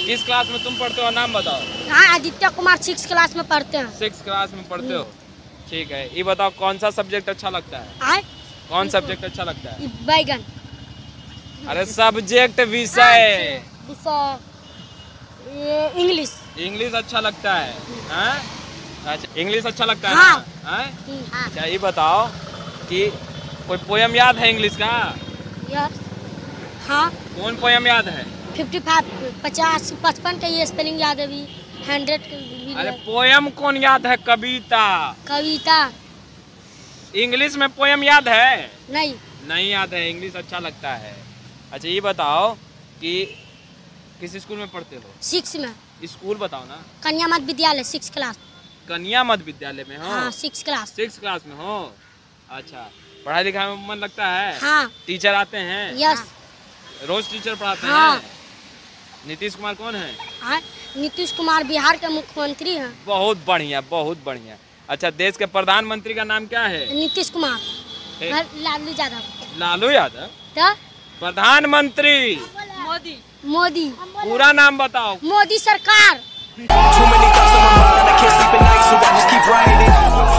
किस क्लास में तुम पढ़ते हो, नाम बताओ। हाँ, आदित्य कुमार 6 क्लास में पढ़ते हैं। 6 क्लास में पढ़ते हो, ठीक है। ये बताओ कौन सा सब्जेक्ट अच्छा लगता है? कौन सब्जेक्ट अच्छा लगता है? बैगन। अरे सब्जेक्ट, विषय। इंग्लिश। इंग्लिश अच्छा लगता है, हाँ? अच्छा, इंग्लिश अच्छा लगता है हाँ। ना? हाँ? अच्छा ये बताओ कि कोई पोयम याद है इंग्लिश का? यस। हाँ। कौन पोयम याद है? 55, 50, 55 का ये स्पेलिंग याद है, अभी 100 का भी। अरे पोयम कौन याद है? कविता। कविता। इंग्लिश में पोयम याद है? नहीं याद है, इंग्लिश अच्छा लगता है। अच्छा ये बताओ कि किस स्कूल में पढ़ते हो? 6 में। स्कूल बताओ ना। कन्या मध्य विद्यालय 6 क्लास। कन्या मध्य विद्यालय में हो? हाँ, 6 क्लास। 6 क्लास में हो। अच्छा, पढ़ाई लिखाई में मन लगता है? हाँ। टीचर आते हैं? यस। रोज टीचर पढ़ाते हाँ। हैं? नीतीश कुमार कौन है? हाँ, नीतीश कुमार बिहार के मुख्यमंत्री हैं। बहुत बढ़िया, बहुत बढ़िया। अच्छा, देश के प्रधानमंत्री का नाम क्या है? नीतीश कुमार। लालू यादव। लालू यादव? तो प्रधानमंत्री मोदी। पूरा नाम बताओ। मोदी सरकार।